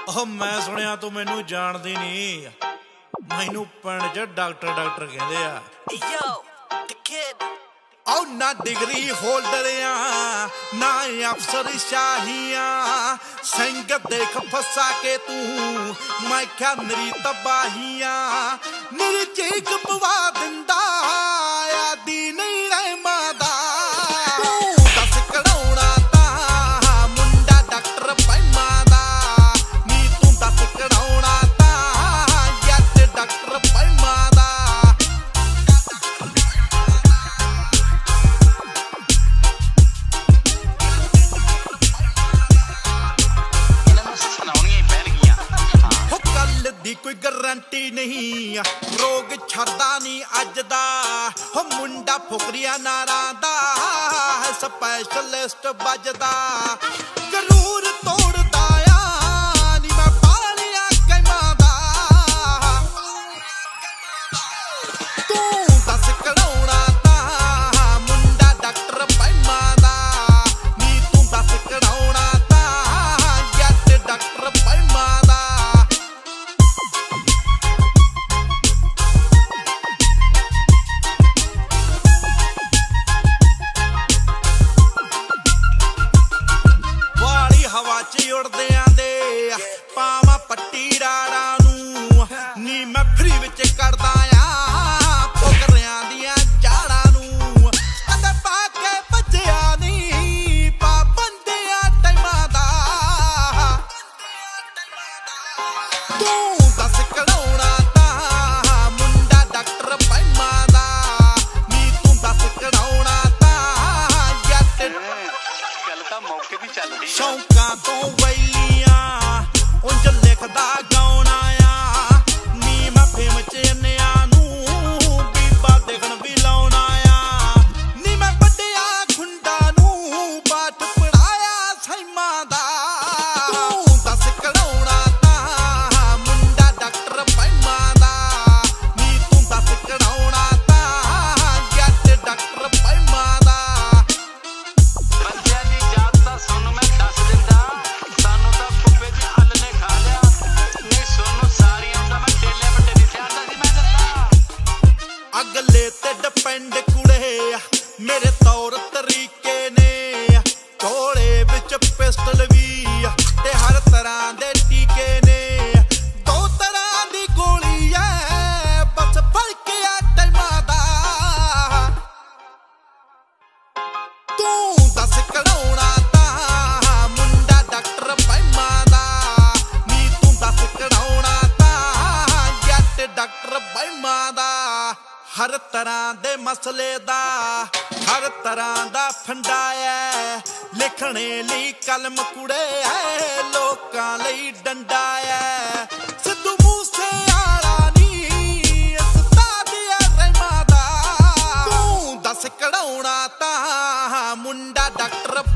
मैं सुनिया तू मैनू जानदी नहीं, मैनू पिंड च डॉक्टर डॉक्टर कहंदे आ। औ ना डिग्री होल्डर ना अफसर शाहियां, संगत देख फसा के तू मैं क्या मेरी तबाहियां, मेरी चीख पवा दिंदा आदि नहीं रह मादा। दस कड़ौना ता मुंडा डॉक्टर पैमा दा, नी तू दस कड़ौना ता जट डॉक्टर पैमा दा। कोई गारंटी नहीं रोग छड़दा नहीं अज दा, हो मुंडा फुकरिया नारा दा स्पैशलिस्ट बजदा। जरूर तोड़दा आ नी मैं पालिया कैमा दा, तू दस कड़ौना ता मुंडा डॉक्टर पैमा दा, नी तू दस कड़ौना ता जट डॉक्टर पैमा दा। हवा च उड़दियां दे पावां पट्टी राड़ा नूं, नी मैं फ्री विच करदा आ फुकरियां दियां जाड़ा नूं। अदे पा के भज्जिया नी पाबंदियां टाइमां दा, तू दस कड़ौना ता मुंडा डॉक्टर पैमा दा, नी तू दस कड़ौना ता जट गल तां मौके दी चल रही। शौकां तो वैलियां उंज लिखदा गाउणा आ, नी मैं फेम च अन्निया नूं बीबा देखण भी लाउणा आ, नी मैं वड्डिया खुंडा नूं पाठ पढ़ाया सैमा दा। तू दस कड़ौना ता मुंडा डॉक्टर पैमा दा, नी तू दस कड़ौना ता जट डॉक्टर पैमा दा। अगले ते डिपेंड कुड़े मेरे तौर तरीके ने, थोड़े विच पिस्टल भी ते हर तरह दे टीके ने, दो तरह दी गोली है बस फर्क आ टाइमा दा। तू दस कड़ौना ता मुंडा डॉक्टर पैमा दा, नी तू दस कड़ौना ता जट डॉक्टर पैमा दा। हर तरह दे मसले दा हर तरह दा फंडा है, लिखने लई कलम कुड़े है लोकां लई डंडा है। सिद्धू मूसे आला नी उस्ताद है रहमा दा, तू दस कड़ौना ता मुंडा डॉक्टर